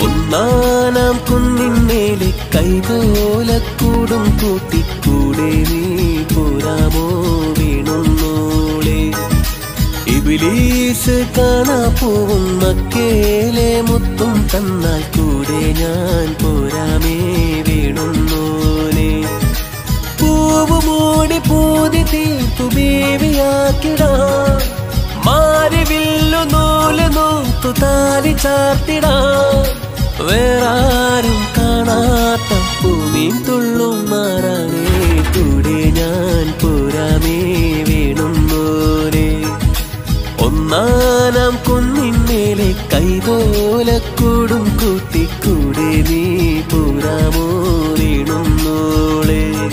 ഒന്നാനാം കുന്നിന്മേലെ കൈതോലക്കൂടും കൂട്ടിക്കൂടെ നീ പോരാമോ വീണുന്നോളെ ഇബ്ലീസ് കാണാ പോവും മക്കേലെ മുത്തും തന്നാൽ കൂടെ ഞാൻ പോരാമേ വീണുന്നോനെ പൂവ് മൂടി പൂതി തീർത്തു ബേബിയാക്കിടാം മാരിവില്ലു നൂല് നൂത്തു താലി ചാർത്തിടാം വേറാരും കാണാത്ത ഭൂമിയും തുള്ളും മാറാനേ കൂടെ ഞാൻ പോരാമേ വീണുന്നോരെ ഒന്നാനാം കുന്നിന്മേലെ കൈതോലക്കൂടും കൂട്ടിക്കൂടെ നീ പോരാമോ വീണുന്നോളെ